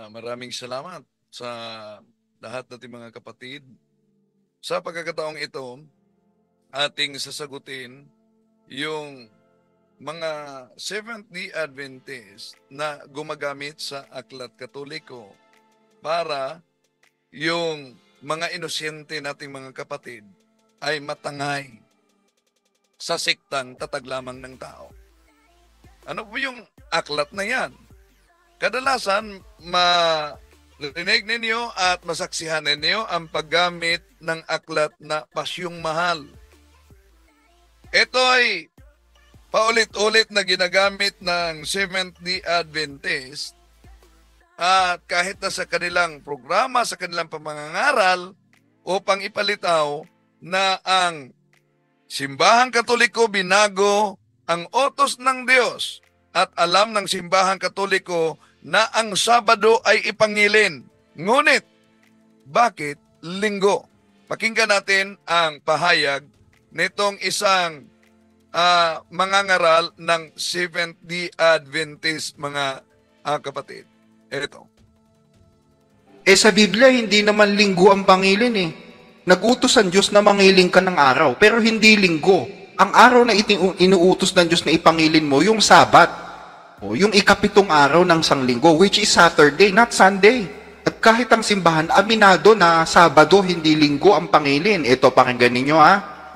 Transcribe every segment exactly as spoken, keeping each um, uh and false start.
maraming salamat sa lahat nating mga kapatid. Sa pagkakataong ito, ating sasagutin yung mga Seventh-day Adventist na gumagamit sa Aklat Katoliko para yung mga inosente nating mga kapatid ay matangay sa siktang tatag lamang ng tao. Ano po yung aklat na yan? Kadalasan, marinig ninyo at masaksihan ninyo ang paggamit ng aklat na Pasyong Mahal. Ito ay paulit-ulit na ginagamit ng Seventh-day Adventist at kahit na sa kanilang programa, sa kanilang pamangangaral upang ipalitaw na ang Simbahang Katoliko binago ang utos ng Diyos at alam ng Simbahang Katoliko na ang Sabado ay ipangilin. Ngunit, bakit linggo? Pakinggan natin ang pahayag nitong isang uh, mangangaral ng Seventh-day Adventist, mga uh, kapatid. Ito. Eh sa Biblia, hindi naman linggo ang pangilin eh. Nag-utos ang Diyos na mangiling ka ng araw, pero hindi linggo. Ang araw na iting, inuutos ng Diyos na ipangilin mo, yung Sabat. O, yung ikapitong araw ng sanglinggo, which is Saturday, not Sunday. At kahit ang simbahan, aminado na Sabado, hindi linggo ang pangilin. Ito, pakinggan ninyo ha.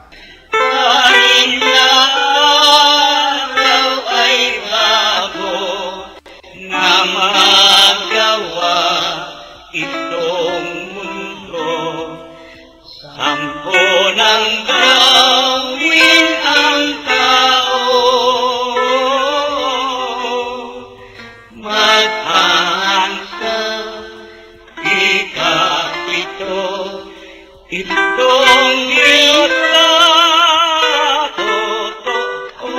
Araw ay bago na magawa itong mundo. Sampo ng gawin ang tao, maghaan sa ikapito, itong ito totoo,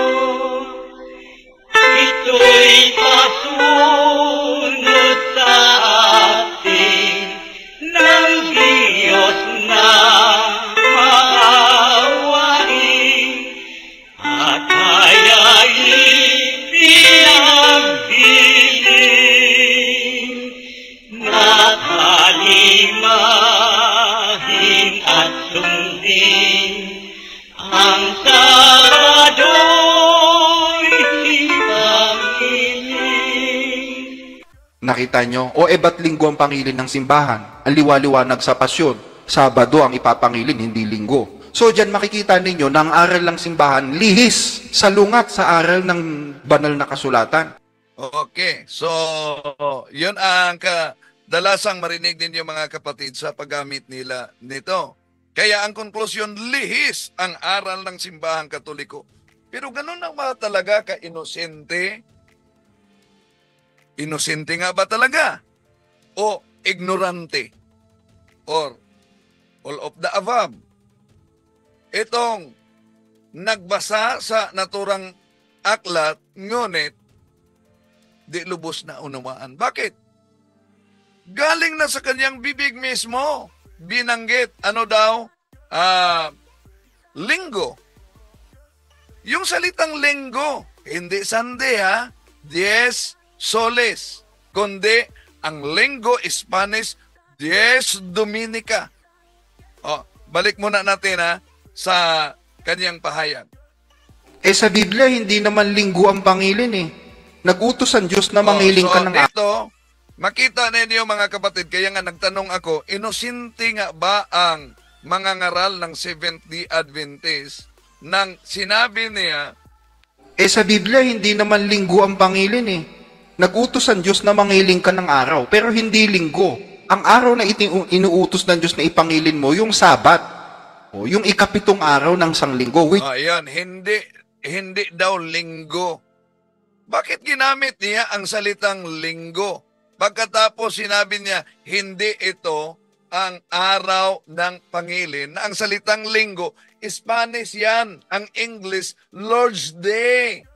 ito'y pasunod sa atin ng Diyos na maawain at hayain pinagdilim na kalimahin at sundin ang Sabado'y ipangilin. Nakita nyo? O e ba't linggo ang pangilin ng simbahan? Ang liwaliwanag sa pasyon. Sabado ang ipapangilin, hindi linggo. So dyan makikita ninyo na ang aral ng simbahan lihis, salungat sa aral ng banal na kasulatan. Okay, so yun ang kadalasang marinig ninyo mga kapatid sa paggamit nila nito. Kaya ang konklusyon, lihis ang aral ng Simbahang Katoliko. Pero ganun na ba talaga ka-inosente? Inosente nga ba talaga? O ignorante? Or all of the above? Itong nagbasa sa naturang aklat, ngunit di lubos na unawaan. Bakit? Galing na sa kanyang bibig mismo. Binanggit, ano daw? Ah, linggo. Yung salitang linggo, hindi Sunday ha, diez soles, kundi ang linggo Spanish, diez dominica. O, balik muna natin ha, sa kanyang pahayag. Eh sa Biblia, hindi naman linggo ang pangilin eh. Nag-utos ang Diyos na mangiling oh, so ka ng araw. Dito, makita ninyo mga kapatid, kaya nga nagtanong ako, inosente nga ba ang mga ngaral ng Seventh-day Adventist nang sinabi niya, Eh sa Biblia, hindi naman linggo ang pangilin eh. Nag-utos ang Diyos na mangiling ka ng araw, pero hindi linggo. Ang araw na iting, inuutos ng Diyos na ipangilin mo, yung Sabat. O, yung ikapitong araw ng sanglinggo. Which... oh, ayan, hindi, hindi daw linggo. Bakit ginamit niya ang salitang linggo? Pagkatapos sinabi niya, hindi ito ang araw ng pangilin. Na ang salitang linggo, Spanish yan. Ang English, Lord's Day.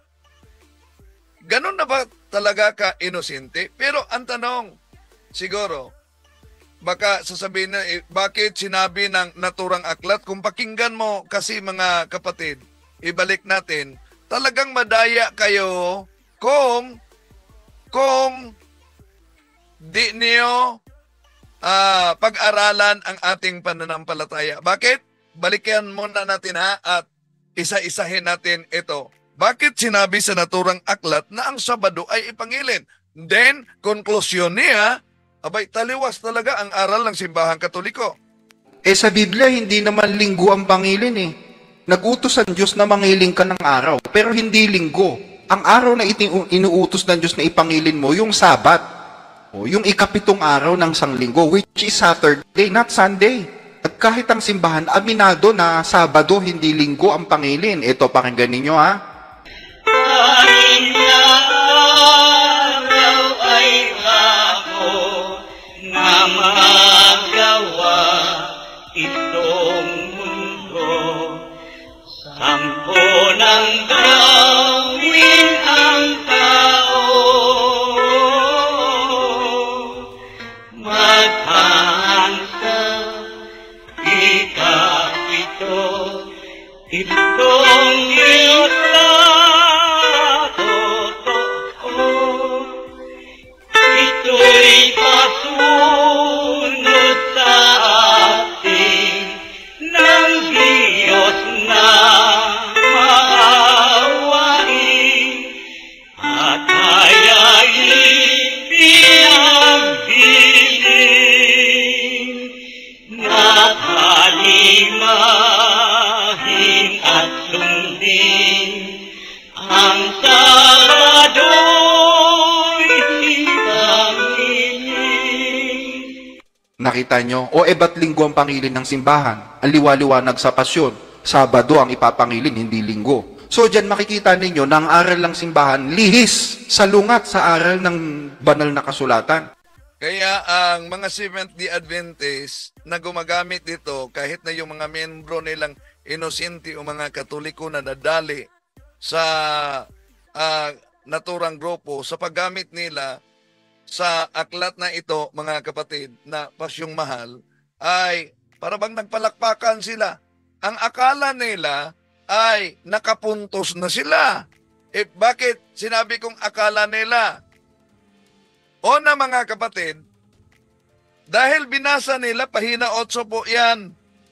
Ganun na ba talaga ka-inosente? Pero ang tanong, siguro, baka sasabihin na, eh, bakit sinabi ng naturang aklat? Kung pakinggan mo kasi mga kapatid, ibalik natin, talagang madaya kayo kung, kung di niyo ah, pag-aralan ang ating pananampalataya. Bakit? Balikan muna natin ha at isa-isahin natin ito. Bakit sinabi sa naturang aklat na ang Sabado ay ipangilin? Then, konklusyon niya, abay, taliwas talaga ang aral ng Simbahang Katoliko. Eh sa Biblia, hindi naman linggo ang pangilin eh. Nag-utos ang Diyos na mangiling ka ng araw, pero hindi linggo. Ang araw na itin- inuutos ng Diyos na ipangilin mo, yung Sabat. O, yung ikapitong araw ng sanglinggo, which is Saturday, not Sunday. At kahit ang simbahan, aminado na Sabado, hindi linggo ang pangilin. Ito, pakinggan ninyo ha. Kahit na araw ay ako na magawa itong mundo. Sampo ng gawin ang tao, maghaan sa ikapito, itong Diyos na totoo. Ito'y pasunod sa atin ng Diyos na maawain at hayain pinagdilim na kalimahin at sundin ang Sabado'y ipangilin. Nakita nyo? O e ba't linggo ang pangilin ng simbahan? Ang liwa-liwanag sa pasyon. Sabado ang ipapangilin, hindi linggo. So dyan makikita ninyo na ang aral ng simbahan lihis sa lungat sa aral ng banal na kasulatan. Kaya ang mga Seventh-day Adventist na gumagamit dito, kahit na yung mga membro nilang inosente o mga Katoliko na nadali sa ah, naturang grupo, sa paggamit nila sa aklat na ito, mga kapatid, na Pasyong Mahal, ay para bang nagpalakpakan sila. Ang akala nila ay nakapuntos na sila. Eh, bakit sinabi kong akala nila? O na mga kapatid, dahil binasa nila, pahina otso po yan,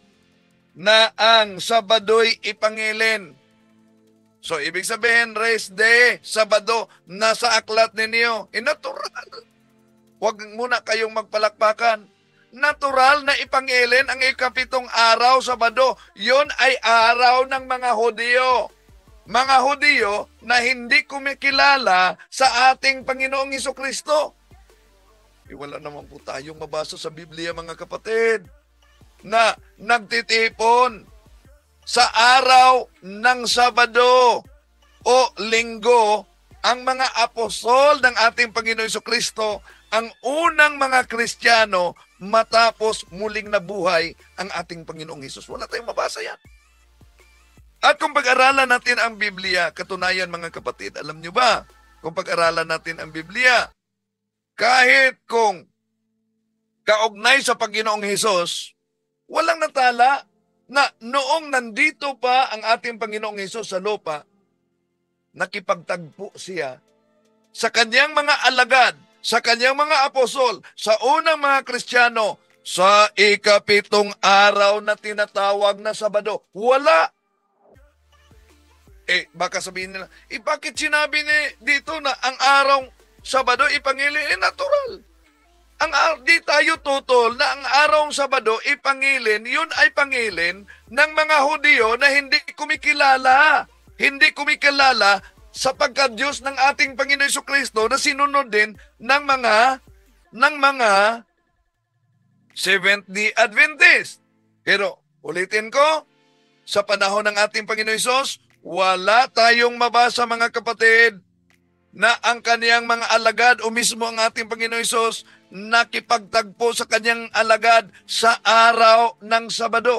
na ang Sabado'y ipangilin. So, ibig sabihin, rest day, Sabado, nasa aklat ninyo. E natural. Huwag muna kayong magpalakpakan. Natural na ipangilin ang ikapitong araw, Sabado. Yun ay araw ng mga Hudyo. Mga Hudyo na hindi kumikilala sa ating Panginoong Hesukristo. E wala naman po tayong mabasa sa Biblia, mga kapatid, na nagtitipon sa araw ng Sabado o Linggo ang mga apostol ng ating Panginoong Hesukristo, ang unang mga Kristiyano matapos muling nabuhay ang ating Panginoong Hesus. Wala tayong mabasa yan. At kung pag-aralan natin ang Biblia, katunayan mga kapatid, alam nyo ba, kung pag-aralan natin ang Biblia, kahit kung kaugnay sa Panginoong Hesus, walang natala na noong nandito pa ang ating Panginoong Hesus sa lupa, nakipagtagpo siya sa kanyang mga alagad, sa kanyang mga apostol, sa unang mga Kristiyano, sa ikapitong araw na tinatawag na Sabado. Wala. Eh, baka sabihin nila, eh bakit sinabi ni dito na ang araw Sabado ipangilin? Eh, natural. Ang di tayo tutol na ang araw Sabado ipangilin, yun ay pangilin ng mga Hudyo na hindi kumikilala. Hindi kumikilala sa pagka-Diyos ng ating Panginoon Hesukristo na sinunod din ng mga ng mga Seventh-day Adventist. Pero ulitin ko, sa panahon ng ating Panginoon Hesus, wala tayong mabasa, mga kapatid, na ang kaniyang mga alagad o mismo ang ating Panginoon Hesus nakipagtagpo sa kanyang alagad sa araw ng Sabado.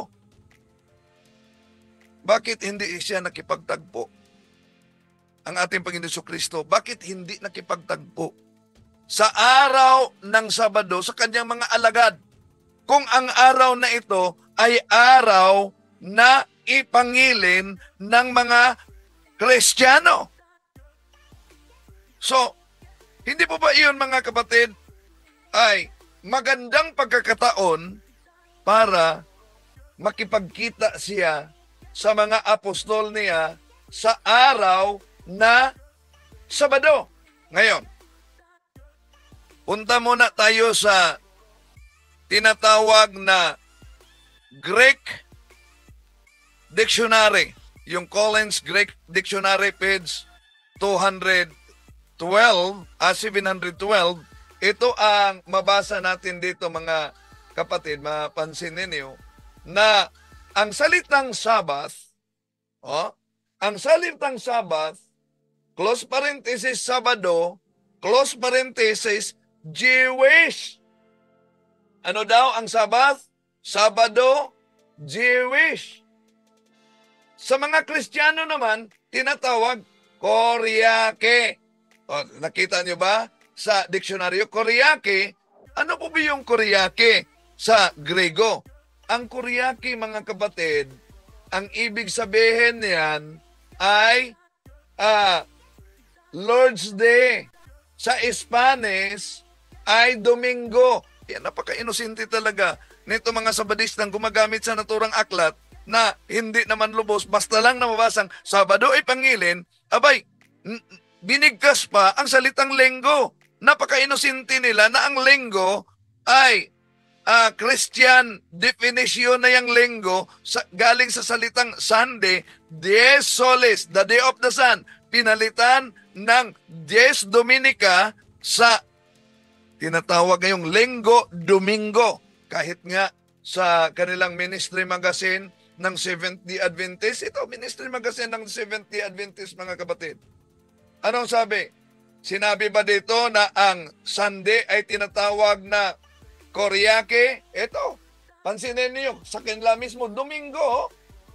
Bakit hindi siya nakipagtagpo? Ang ating Panginoon Jesucristo, bakit hindi nakipagtagpo sa araw ng Sabado sa kanyang mga alagad? Kung ang araw na ito ay araw na ipangilin ng mga Kristiyano. So, hindi po ba iyon, mga kapatid, ay magandang pagkakataon para makipagkita siya sa mga apostol niya sa araw na Sabado. Ngayon, punta muna tayo sa tinatawag na Greek Dictionary. Yung Collins Greek Dictionary, page two twelve, ah, seven twelve. Ito ang mabasa natin dito, mga kapatid, mapansin ninyo, na ang salitang Sabbath, oh, ang salitang Sabbath, close parenthesis, Sabado, close parenthesis, Jewish. Ano daw ang Sabbath? Sabado, Jewish. Sa mga Kristiyano naman, tinatawag Koryake. O, nakita nyo ba sa diksyonaryo? Koryake, ano po ba yung Koryake sa Grego? Ang Koryake, mga kapatid, ang ibig sabihin niyan ay ah, Lord's Day. Sa Spanish ay Domingo. Yan, napaka-inosente talaga nito mga Sabadistang gumagamit sa naturang aklat na hindi naman lubos, basta lang na mabasang Sabado ay pangilin, abay, binigkas pa ang salitang lenggo. Napaka-inosente nila na ang lenggo ay uh, Christian definition na yung lenggo sa, galing sa salitang Sunday, Dies Solis, the day of the sun, pinalitan ng Dies Dominica sa tinatawag ngayong Lenggo Domingo. Kahit nga sa kanilang ministry magazine ng Seventh-day Adventist, ito, ministry magazine ng Seventh-day Adventist, mga kapatid. Anong sabi? Sinabi ba dito na ang Sunday ay tinatawag na Koryake? Ito, pansinin niyo, sa kanila mismo, Domingo.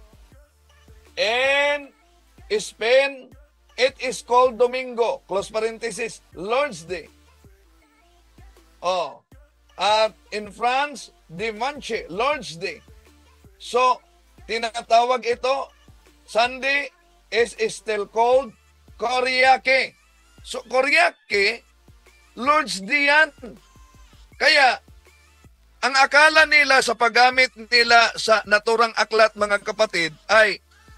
And Spain, it is called Domingo, close parenthesis, Lord's Day. Oh, at in France, Dimanche, Lord's Day. So, tinatawag ito, Sunday is, is still called Koryake. So, Koryake, Lord's Day yan. Kaya, ang akala nila sa paggamit nila sa naturang aklat, mga kapatid, ay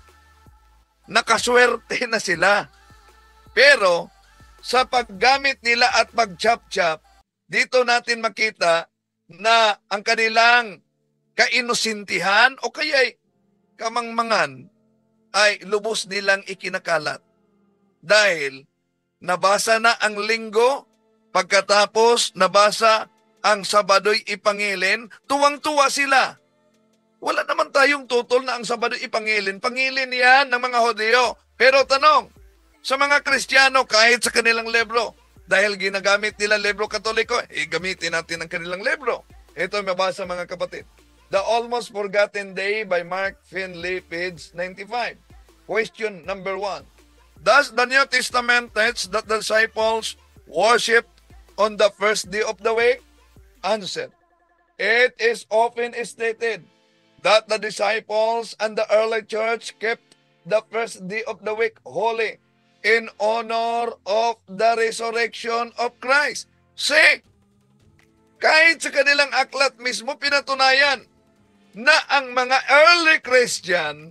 nakaswerte na sila. Pero, sa paggamit nila at pag-chap-chap, dito natin makita na ang kanilang kainosintihan o kaya'y kamangmangan ay lubos nilang ikinakalat. Dahil nabasa na ang linggo, pagkatapos nabasa ang Sabado'y ipangilin, tuwang-tuwa sila. Wala naman tayong tutol na ang Sabado'y ipangilin. Pangilin yan ng mga Hodyo. Pero tanong, sa mga Kristiyano, kahit sa kanilang libro, dahil ginagamit nila libro Katoliko, eh, gamitin natin ang kanilang libro. Ito mabasa, mga kapatid. The Almost Forgotten Day by Mark Finley, page ninety-five. Question number one. Does the New Testament teach that the disciples worship on the first day of the week? Answer. It is often stated that the disciples and the early church kept the first day of the week holy in honor of the resurrection of Christ. See, kahit sa kanilang aklat mismo pinatunayan na ang mga early Christian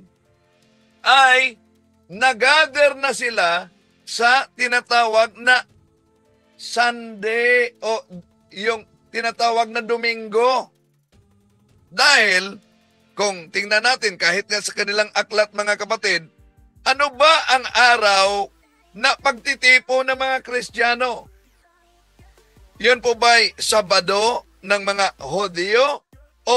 ay nagather na sila sa tinatawag na Sunday o yung tinatawag na Domingo. Dahil, kung tingnan natin, kahit nga sa kanilang aklat, mga kapatid, ano ba ang araw na pagtitipo ng mga Kristiyano? Yun po ba'y Sabado ng mga Hodyo o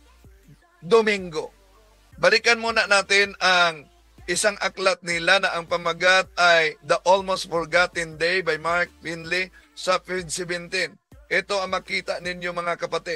Domingo? Balikan muna natin ang isang aklat nila na ang pamagat ay The Almost Forgotten Day by Mark Finley sa page seventeen. Ito ang makita ninyo, mga kapatid.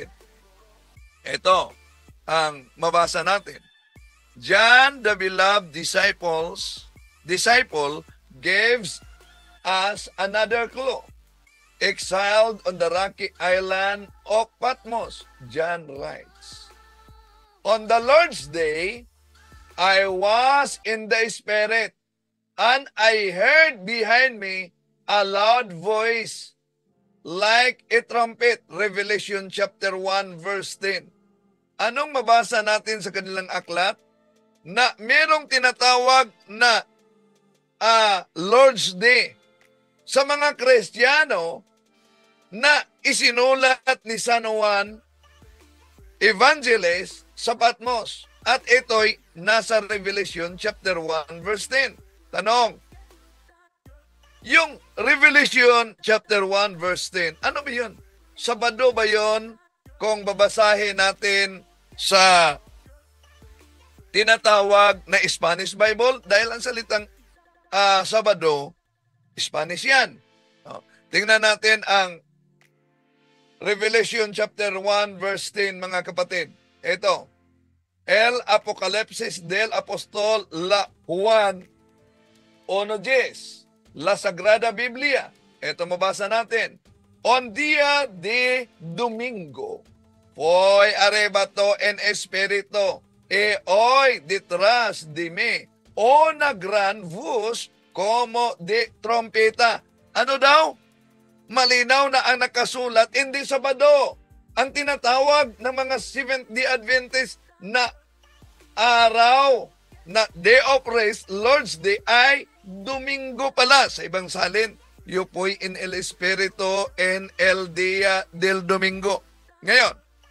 Ito ang mabasa natin. John, the beloved disciples, disciple, gives us another clue. Exiled on the rocky island of Patmos, John writes, on the Lord's Day, I was in the Spirit, and I heard behind me a loud voice like a trumpet. Revelation chapter one verse ten. Anong mabasa natin sa kanilang aklat? Na merong tinatawag na uh, Lord's Day sa mga Kristiyano na isinulat ni San Juan Evangelist sa Patmos. At ito'y nasa Revelation chapter one verse ten. Tanong, yung Revelation chapter one verse ten, ano ba yun? Sabado ba yun kung babasahin natin sa tinatawag na Spanish Bible? Dahil ang salitang uh, Sabado, Spanish yan. O, tingnan natin ang Revelation chapter one verse ten, mga kapatid. Ito, El Apocalipsis del Apostol la Juan uno diez, la Sagrada Biblia. Ito mabasa natin. On día de domingo, fue arrebato en espíritu, e hoy detrás de mí, una gran voz como de trompeta. Ano daw? Malinaw na ang nakasulat, hindi Sabado. Ang tinatawag ng mga Seventh-day Adventist na araw, na Day of Rest, Lord's Day, ay Domingo pala. Sa ibang salin, yo po'y in el espíritu en el día del domingo. Ngayon,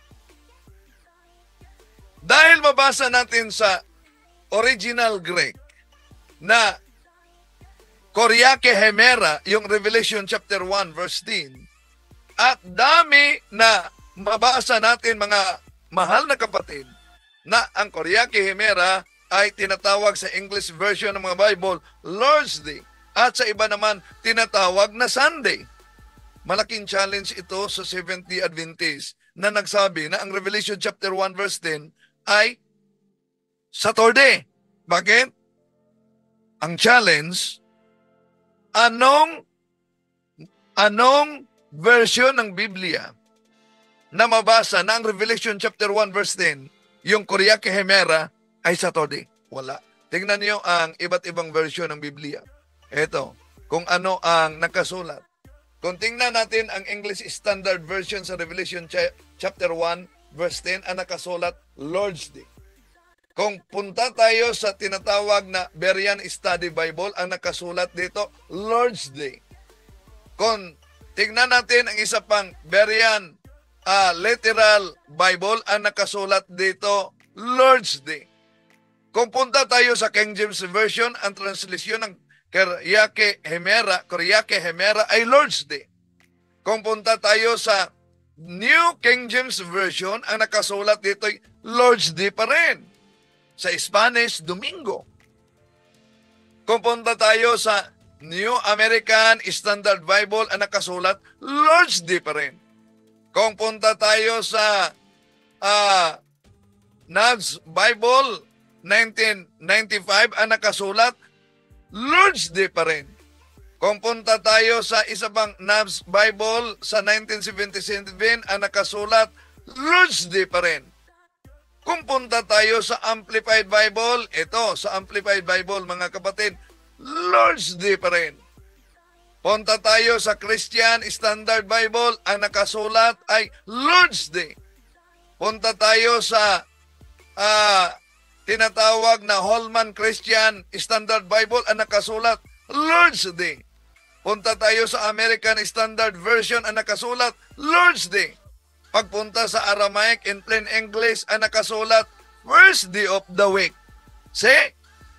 dahil mabasa natin sa original Greek na Koryake Hemera, yung Revelation chapter one verse ten, at dami na mabasa natin, mga mahal na kapatid, na ang Koryake Hemera ay tinatawag sa English version ng mga Bible Lord's Day, at sa iba naman tinatawag na Sunday. Malaking challenge ito sa Seventh-day Adventist na nagsabi na ang Revelation chapter one verse ten ay Saturday. Bakit? Ang challenge, anong anong version ng Biblia na mabasa na ang Revelation chapter one verse ten, yung Koryake Hemera, ay Saturday? Wala. Tingnan niyo ang iba't ibang version ng Biblia. Ito, kung ano ang nakasulat. Kung tingnan natin ang English Standard Version sa Revelation chapter one verse ten, ang nakasulat Lord's Day. Kung punta tayo sa tinatawag na Berean Study Bible, ang nakasulat dito Lord's Day. Kung tingnan natin ang isa pang Berean uh, Literal Bible, ang nakasulat dito Lord's Day. Kung punta tayo sa King James Version, ang translasyon ng Koryake Hemera, Koryake Hemera ay Lord's Day. Kung punta tayo sa New King James Version, ang nakasulat dito ay Lord's Day pa rin. Sa Spanish, Domingo. Kung punta tayo sa New American Standard Bible, ang nakasulat Lord's Day pa rin. Kung punta tayo sa uh, N A S Bible nineteen ninety-five, ang nakasulat Lord's Day pa rin. Kung punta tayo sa isa pang N A S Bible sa nineteen seventy-seven, ang nakasulat Lord's Day pa rin. Kung punta tayo sa Amplified Bible, ito, sa Amplified Bible, mga kapatid, Lord's Day pa rin. Punta tayo sa Christian Standard Bible, ang nakasulat ay Lord's Day. Punta tayo sa uh, tinatawag na Holman Christian Standard Bible, ang nakasulat Lord's Day. Punta tayo sa American Standard Version, ang nakasulat Lord's Day. Pagpunta sa Aramaic in plain English, ang nakasulat First Day of the Week. See?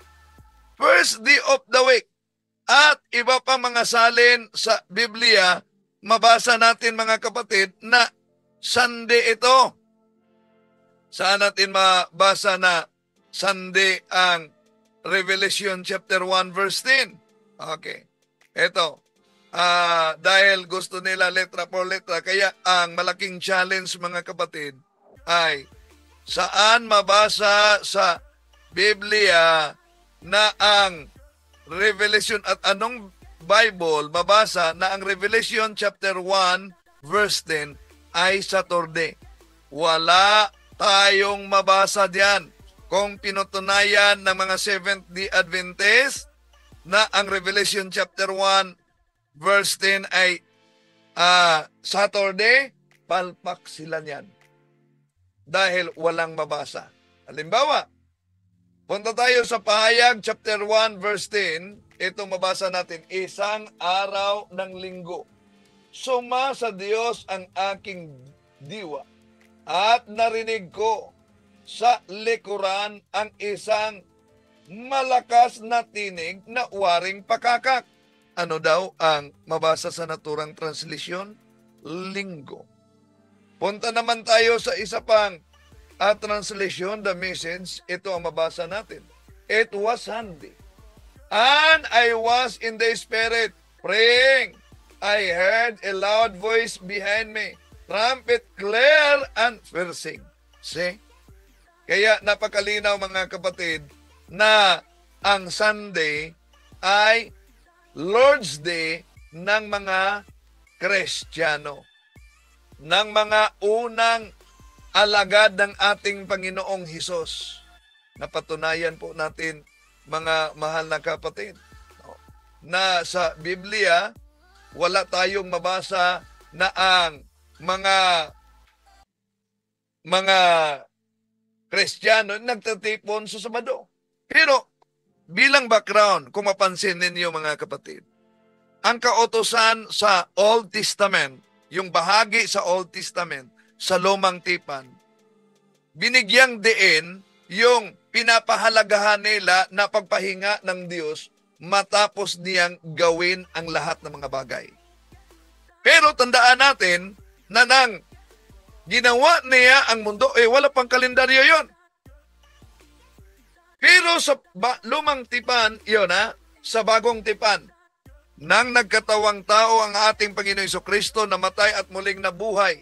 First Day of the Week. At iba pa mga salin sa Biblia, mabasa natin, mga kapatid, na Sunday ito. Saan natin mabasa na Sunday ang Revelation chapter one verse ten? Okay. Ito. Uh, dahil gusto nila letra por letra, kaya ang malaking challenge, mga kapatid, ay saan mabasa sa Biblia na ang Revelation, at anong Bible mabasa na ang Revelation chapter one verse ten ay Saturday. Wala tayong mabasa diyan. Kung pinutunayan ng mga Seventh-day Adventist na ang Revelation chapter one verse ten ay ah, Saturday, palpak sila niyan. Dahil walang mabasa. Halimbawa, punta tayo sa Pahayag chapter one verse ten. Ito mabasa natin, isang araw ng linggo. Suma sa Diyos ang aking diwa at narinig ko sa likuran ang isang malakas na tinig na waring pakakak. Ano daw ang mabasa sa naturang translisyon? Linggo. Punta naman tayo sa isa pang uh, translation, the message. Ito ang mabasa natin. It was Sunday. And I was in the Spirit praying. I heard a loud voice behind me, trumpet clear and piercing. See? Kaya napakalinaw mga kapatid na ang Sunday ay Lord's Day ng mga Kristiyano, ng mga unang alagad ng ating Panginoong Hesus. Napatunayan po natin, mga mahal na kapatid, na sa Biblia, wala tayong mabasa na ang mga mga Kristiyano nagtatipon sa Sabado. Pero bilang background, kung mapansin ninyo mga kapatid, ang kautusan sa Old Testament, yung bahagi sa Old Testament, sa Lumang Tipan, binigyang diin yung pinapahalagahan nila na pagpahinga ng Diyos matapos niyang gawin ang lahat ng mga bagay. Pero tandaan natin na nang ginawa niya ang mundo, eh wala pang kalendaryo yon. Pero sa ba, Lumang Tipan, yun ha, sa Bagong Tipan, nang nagkatawang tao ang ating Panginoon Jesucristo, namatay at muling nabuhay,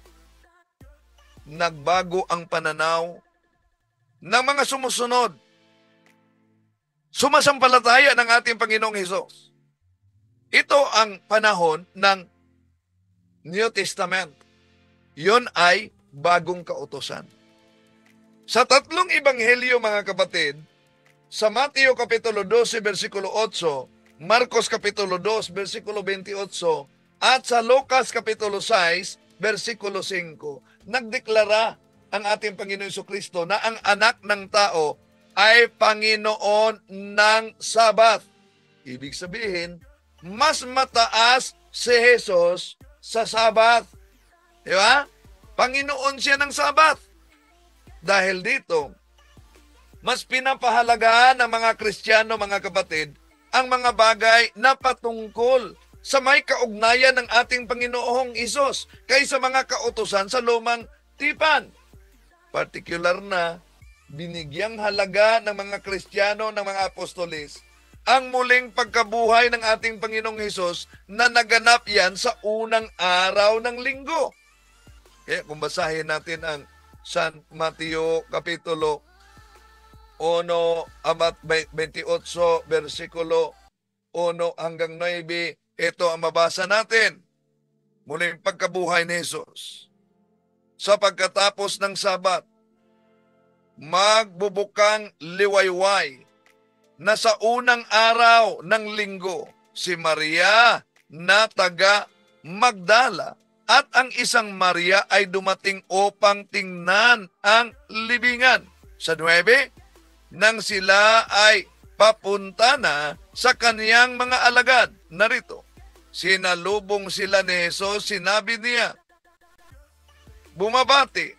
nagbago ang pananaw ng mga sumusunod, sumasampalataya ng ating Panginoong Hesus. Ito ang panahon ng New Testament. Yun ay bagong kautusan. Sa tatlong ebanghelyo mga kapatid, sa Mateo Kapitulo twelve, versikulo eight, Marcos Kapitulo two, versikulo twenty-eight, at sa Lucas Kapitulo six, versikulo five, nagdeklara ang ating Panginoon Jesucristo na ang anak ng tao ay Panginoon ng Sabat. Ibig sabihin, mas mataas si Jesus sa Sabat. Di ba? Panginoon siya ng Sabat. Dahil dito, mas pinapahalagahan ng mga Kristiyano, mga kapatid, ang mga bagay na patungkol sa may kaugnayan ng ating Panginoong Hesus kaysa mga kautusan sa Lumang Tipan. Particular na, binigyang halaga ng mga Kristiyano, ng mga apostolis, ang muling pagkabuhay ng ating Panginoong Hesus na naganap yan sa unang araw ng linggo. Kaya kung basahin natin ang San Mateo Kapitulo one, amat twenty-eight, versikulo one hanggang nine, ito ang mabasa natin. Muling pagkabuhay ni Hesus. Sa pagkatapos ng Sabat, magbubukang liwayway na sa unang araw ng linggo, si Maria na taga Magdala at ang isang Maria ay dumating upang tingnan ang libingan. Sa nuwebe, nang sila ay papunta na sa kaniyang mga alagad, narito, sinalubong sila ni Jesus, sinabi niya, bumabati.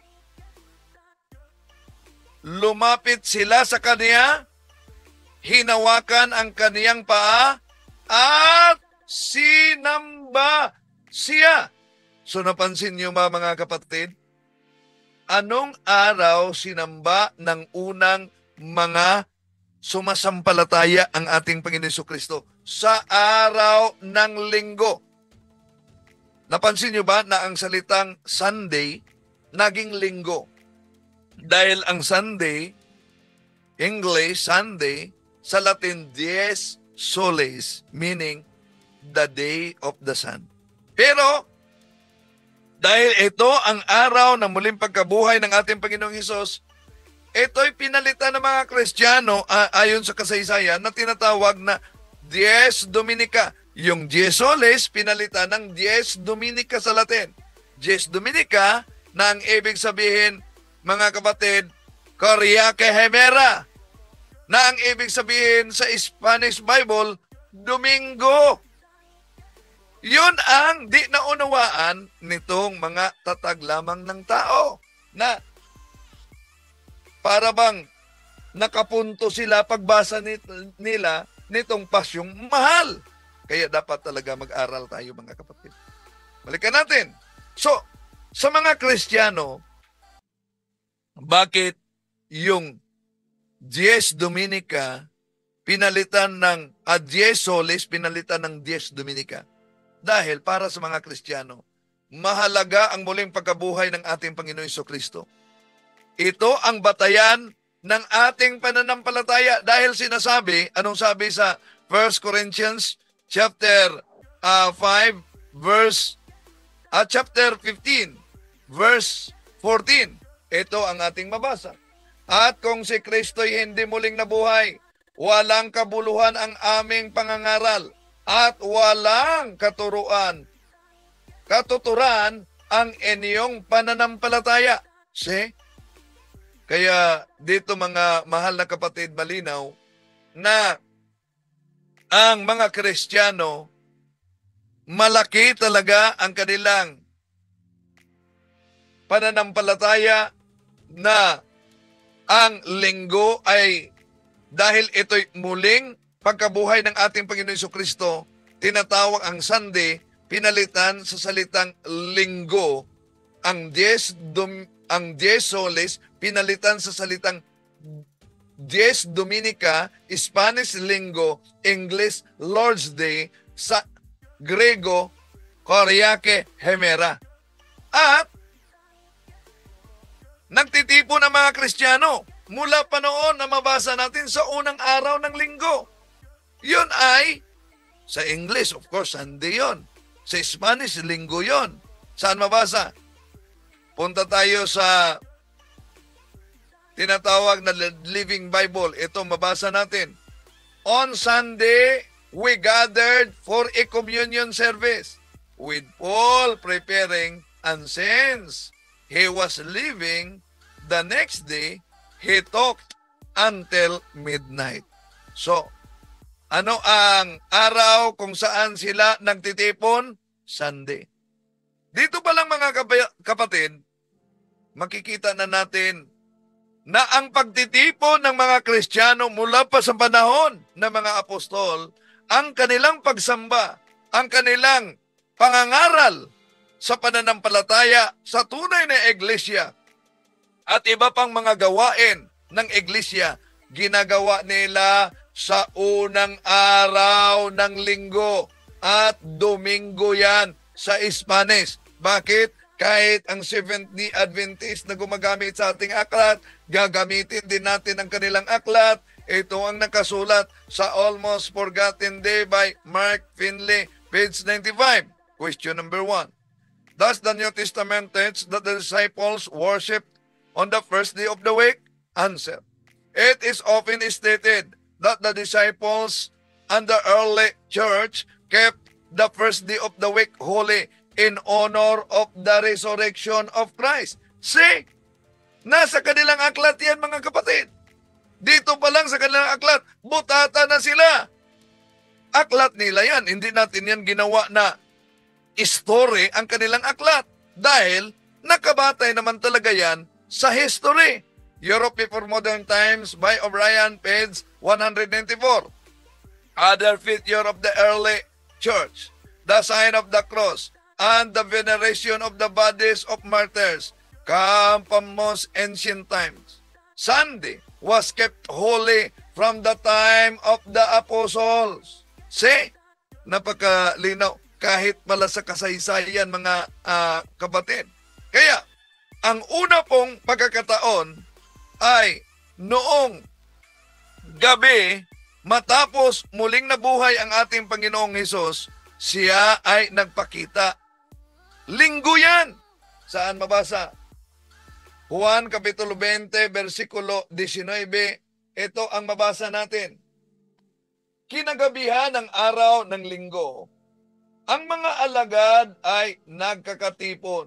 Lumapit sila sa kaniya, hinawakan ang kaniyang paa, at sinamba siya. So napansin niyo ba mga kapatid? Anong araw sinamba ng unang mga sumasampalataya ang ating Panginoon Jesucristo? Sa araw ng linggo. Napansin niyo ba na ang salitang Sunday naging linggo? Dahil ang Sunday, English, Sunday, sa Latin, dies soles, meaning the day of the sun. Pero, dahil ito ang araw ng muling pagkabuhay ng ating Panginoong Hesus, ito'y pinalitan ng mga Kristiyano uh, ayon sa kasaysayan na tinatawag na Dies Dominica, Yung Dies Solis, pinalitan ng Dies Dominica sa Latin. Dies Dominica, na ang ibig sabihin, mga kapatid, Coriace Hemera, na ang ibig sabihin sa Spanish Bible, Domingo. Yun ang di naunawaan nitong mga tatag lamang ng tao na para bang nakapunto sila pagbasa nila nitong pasyong mahal. Kaya dapat talaga mag-aral tayo, mga kapatid. Balikan natin. So, sa mga Kristiyano, bakit yung Dies Dominica pinalitan ng uh, Dies Solis pinalitan ng Dies Dominica? Dahil para sa mga Kristiyano, mahalaga ang muling pagkabuhay ng ating Panginoon Jesucristo. Ito ang batayan ng ating pananampalataya dahil sinasabi, anong sabi sa First Corinthians chapter uh, five verse uh, chapter fifteen verse fourteen. Ito ang ating mabasa. At kung si Kristo'y hindi muling nabuhay, walang kabuluhan ang aming pangangaral at walang katuruan, katuturan ang inyong pananampalataya. See? Kaya dito, mga mahal na kapatid, malinaw na ang mga Kristiyano, malaki talaga ang kanilang pananampalataya na ang linggo ay dahil ito'y muling pagkabuhay ng ating Panginoon Jesucristo, tinatawag ang Sunday, pinalitan sa salitang linggo. Ang Dies, Dom, ang Dies Solis, pinalitan sa salitang Dies Dominica, Spanish Linggo, English Lord's Day, sa Grego, Coriace Hemera. At nagtitipon ang mga Kristiyano mula pa noon na mabasa natin sa unang araw ng linggo. Yun ay, sa English, of course, Sunday yun. Sa Spanish, linggo yun. Saan mabasa? Punta tayo sa tinatawag na Living Bible. Ito, mabasa natin. On Sunday, we gathered for a communion service with Paul preparing, and since he was leaving, the next day, he talked until midnight. So, ano ang araw kung saan sila nagtitipon? Sunday. Dito pa lang, mga kapatid, makikita na natin na ang pagtitipon ng mga Kristiyano mula pa sa panahon ng mga apostol, ang kanilang pagsamba, ang kanilang pangangaral sa pananampalataya sa tunay na iglesia at iba pang mga gawain ng iglesia, ginagawa nila sa unang araw ng linggo at Domingo yan sa Spanish. Bakit? Kahit ang Seventh-day Adventist na gumagamit sa ating aklat, gagamitin din natin ang kanilang aklat. Ito ang nakasulat sa Almost Forgotten Day by Mark Finley, page ninety-five. Question number one. Does the New Testament teach that the disciples worshiped on the first day of the week? Answer. It is often stated that the disciples and the early church kept the first day of the week holy in honor of the resurrection of Christ. See? Nasa kanilang aklat yan, mga kapatid. Dito pa lang sa kanilang aklat, butata na sila. Aklat nila yan. Hindi natin yan ginawa na story ang kanilang aklat. Dahil nakabatay naman talaga yan sa history. Europe Before Modern Times by O'Brien, page one ninety-four. Other feature of the early church, the sign of the cross, and the veneration of the bodies of martyrs come from most ancient times. Sunday was kept holy from the time of the apostles. See? Napakalinaw. Kahit pala sa kasaysayan, mga uh, kapatid. Kaya, ang una pong pagkakataon ay noong gabi, matapos muling nabuhay ang ating Panginoong Hesus, siya ay nagpakita. Linggo yan. Saan mabasa? Juan Kapitulo twenty, versikulo nineteen. Ito ang mabasa natin. kinagabihan ng araw ng linggo, ang mga alagad ay nagkakatipon.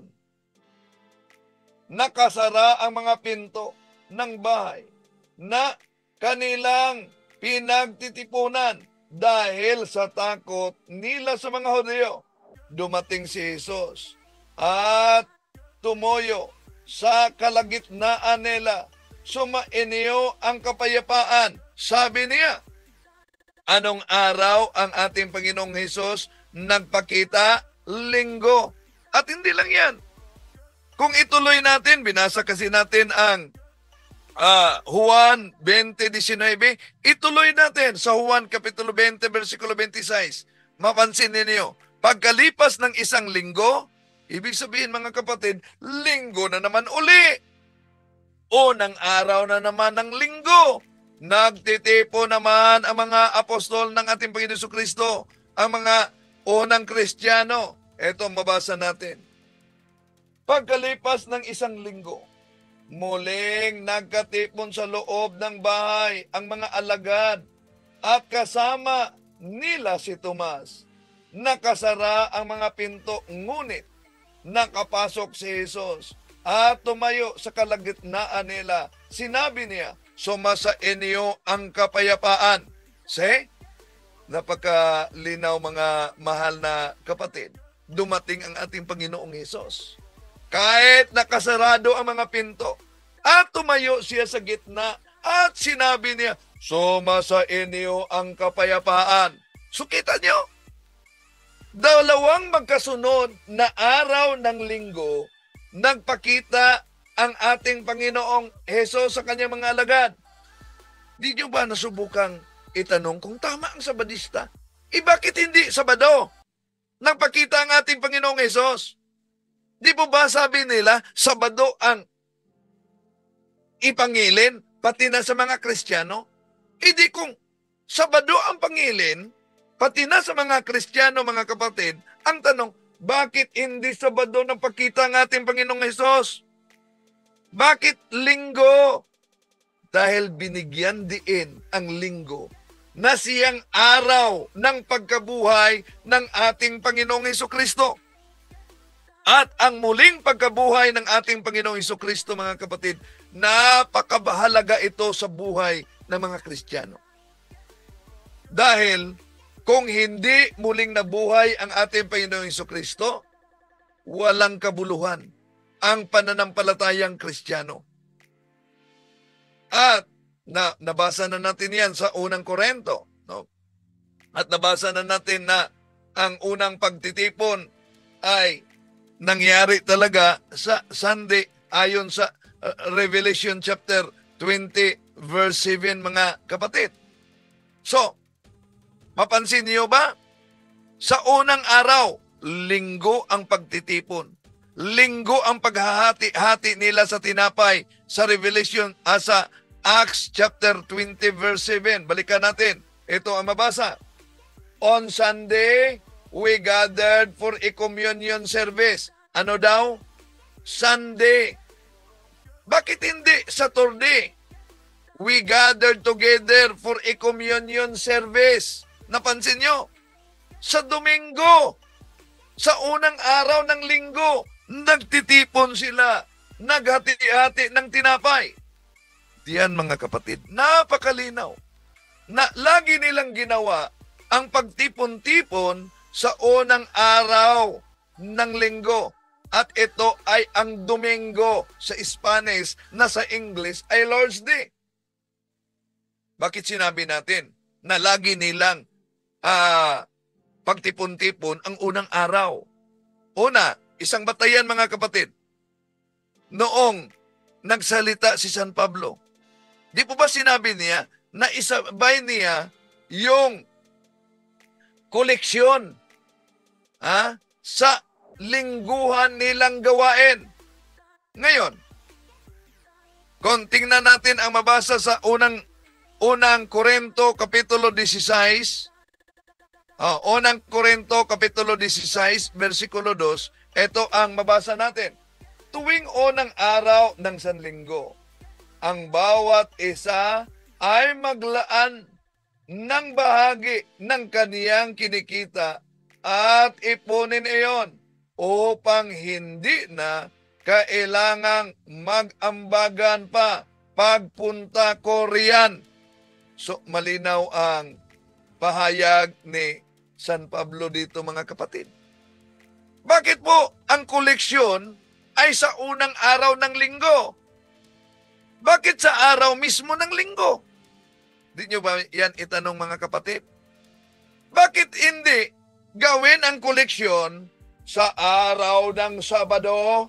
Nakasara ang mga pinto ng bahay na kanilang pinagtitipunan dahil sa takot nila sa mga Hudyo. Dumating si Jesus at tumoyo sa kalagitnaan nila. Sumainyo ang kapayapaan. Sabi niya, anong araw ang ating Panginoong Hesus nagpakita? Linggo. At hindi lang yan. Kung ituloy natin, binasa kasi natin ang uh, Juan twenty nineteen, ituloy natin sa Juan Kapitulo twenty, versikulo twenty-six. Mapansin ninyo, pagkalipas ng isang linggo, ibig sabihin mga kapatid, linggo na naman uli. Unang araw na naman ng linggo. Nagtitipo naman ang mga apostol ng ating Panginoon Jesucristo, ang mga unang Kristiyano. Ito ang mabasa natin. Pagkalipas ng isang linggo, muling nagkatipon sa loob ng bahay ang mga alagad at kasama nila si Tomas. Nakasara ang mga pinto, ngunit nakapasok si Jesus at tumayo sa kalagitnaan nila. Sinabi niya, sumasa inyo ang kapayapaan. See? Napakalinaw mga mahal na kapatid. Dumating ang ating Panginoong Hesus. Kahit nakasarado ang mga pinto, at tumayo siya sa gitna at sinabi niya, sumasa inyo ang kapayapaan. So kita niyo, dalawang magkasunod na araw ng linggo, nagpakita ang ating Panginoong Hesus sa kanyang mga alagad. Di niyo ba nasubukang itanong kung tama ang Sabadista? E bakit hindi Sabado? Nagpakita ang ating Panginoong Hesus. Di po ba sabi nila, Sabado ang ipangilin, pati na sa mga Kristiyano? E di kung Sabado ang pangilin, pati na sa mga Kristiyano, mga kapatid, ang tanong, bakit hindi Sabado nang pakita ang ating Panginoong Hesus? Bakit linggo? Dahil binigyan diin ang linggo na siyang araw ng pagkabuhay ng ating Panginoong Hesukristo. At ang muling pagkabuhay ng ating Panginoong Hesukristo, mga kapatid, napakabahalaga ito sa buhay ng mga Kristiyano. Dahil kung hindi muling nabuhay ang ating Panginoong Hesukristo, walang kabuluhan ang pananampalatayang Kristiyano. At na, nabasa na natin yan sa unang Korinto. No? At nabasa na natin na ang unang pagtitipon ay nangyari talaga sa Sunday ayon sa uh, Revelation chapter twenty verse seven, mga kapatid. So, mapansin niyo ba? Sa unang araw, linggo ang pagtitipon. Linggo ang paghahati-hati nila sa tinapay sa Revelation, ah, sa Acts chapter twenty verse seven. Balikan natin. Ito ang mabasa. On Sunday, we gathered for a communion service. Ano daw? Sunday. Bakit hindi Saturday? We gathered together for a communion service. Napansin nyo? Sa Domingo, sa unang araw ng linggo, nagtitipon sila, naghati-hati ng tinapay. Diyan, mga kapatid, napakalinaw na lagi nilang ginawa ang pagtipon-tipon sa unang araw ng linggo. At ito ay ang Domingo sa Spanish, na sa English ay Lord's Day. Bakit sinabi natin na lagi nilang uh, pagtipon-tipon ang unang araw? Una, isang batayan, mga kapatid. Noong nagsalita si San Pablo, di po ba sinabi niya na isabay niya yung koleksyon ha, sa lingguhan nilang gawain? Ngayon, kung tingnan natin ang mabasa sa unang unang Korinto kapitulo sixteen, uh, unang Korinto kapitulo sixteen, versikulo two, ito ang mabasa natin. Tuwing unang araw ng Sanlinggo, ang bawat isa ay maglaan ng bahagi ng kaniyang kinikita at ipunin iyon upang hindi na kailangang mag-ambagan pa pagpunta ko riyan. So, malinaw ang pahayag ni San Pablo dito, mga kapatid. Bakit po ang koleksyon ay sa unang araw ng linggo? Bakit sa araw mismo ng linggo? Di nyo ba yan itanong, mga kapatid? Bakit hindi gawin ang koleksyon sa araw ng Sabado?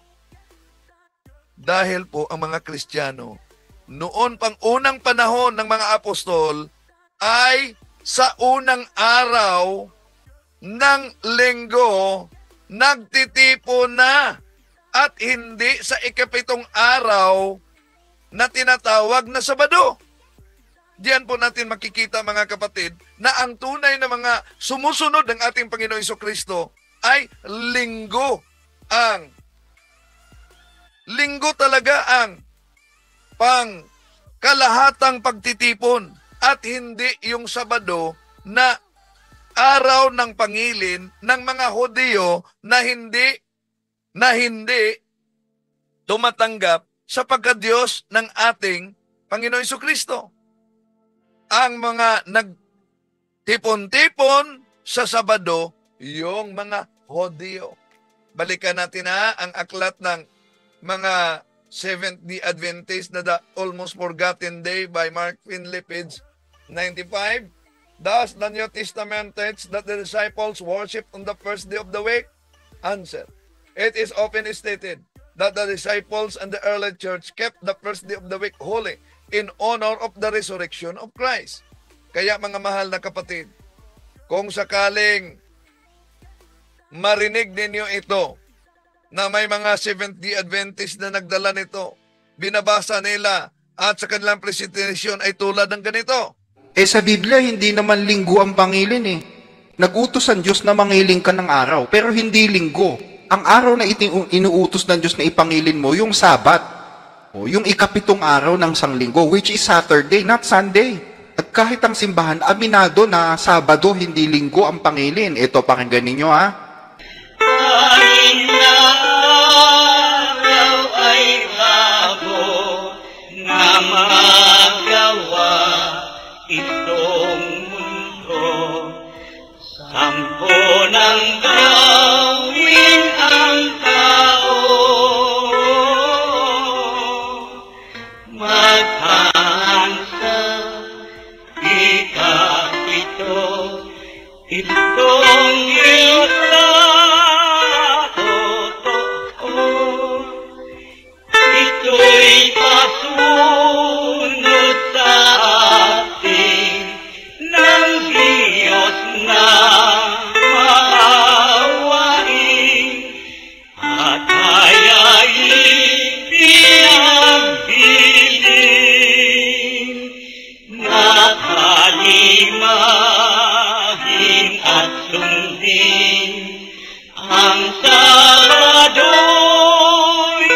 Dahil po ang mga Kristiyano, noon pang unang panahon ng mga apostol, ay sa unang araw ng linggo, nagtitipon na at hindi sa ikapitong araw na tinatawag na Sabado. Diyan po natin makikita, mga kapatid, na ang tunay na mga sumusunod ng ating Panginoong Jesucristo ay linggo. Ang linggo talaga ang pang kalahatang pagtitipon at hindi yung Sabado na araw ng pangilin ng mga Hudyo na hindi na hindi tumatanggap sa pagka-Diyos ng ating Panginoong Jesucristo. Ang mga nagtipon-tipon sa Sabado, yung mga Hudyo. Balikan natin ha ang aklat ng mga Seventh-day Adventist na The Almost Forgotten Day by Mark Finley, page ninety-five. Thus, the New Testament teaches that the disciples worshiped on the first day of the week. Answer. It is often stated that the disciples and the early church kept the first day of the week holy in honor of the resurrection of Christ. Kaya, mga mahal na kapatid, kung sakaling marinig ninyo ito, na may mga Seventh-day Adventist na nagdala nito, binabasa nila, at sa kanilang presentasyon ay tulad ng ganito. Eh sa Biblia, hindi naman linggo ang pangilin eh. Nag-utos ang Diyos na mangiling ka ng araw, pero hindi linggo. Ang araw na iting inuutos ng Diyos na ipangilin mo, yung Sabat. O, yung ikapitong araw ng sanglinggo, which is Saturday, not Sunday. At kahit ang simbahan, aminado na Sabado, hindi linggo ang pangilin. Ito, pakinggan ninyo ha. Kahit na araw ay bago na magawa itong mundo, sampo ng gawin ang tao, maghansa ikapito itong Diyos na totoo. Ito'y pasunod sa atin ng Diyos na maawain at hayain pinagbilin na kalimahin at sundin ang Sabado'y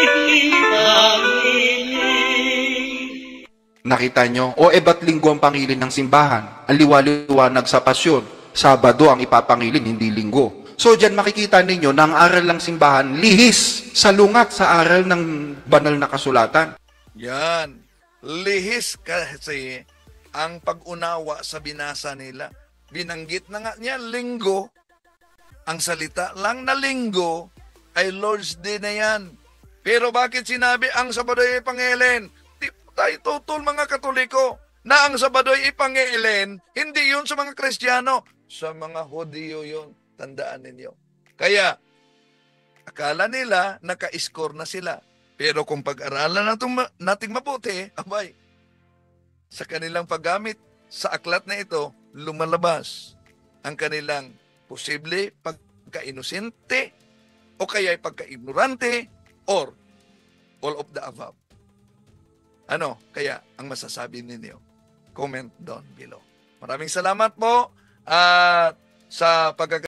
pangilin. Nakita nyo? O e ba't linggo ang pangilin ng simbahan? Ang liwaliwanag sa pasyon. Sabado ang ipapangilin, hindi linggo. So dyan makikita ninyo na ang aral ng simbahan lihis salungat sa aral ng banal na kasulatan. Yan. Lihis kasi ang pag-unawa sa binasa nila. Binanggit na nga niya, linggo. Ang salita lang na linggo ay Lord's Day na yan. Pero bakit sinabi ang Sabado ay pangilin? Di tayo tutol, mga Katoliko, na ang Sabado ay pangilin, hindi yun sa mga Kristiyano. Sa mga Hudyo yun. Tandaan ninyo. Kaya, akala nila naka-score na sila. Pero kung pag-aralan natin, nating mabuti, abay, sa kanilang paggamit sa aklat na ito, lumalabas ang kanilang posible pagka-inosente o kaya pagka-ignorante or all of the above. Ano kaya ang masasabi ninyo? Comment down below. Maraming salamat po at sa pag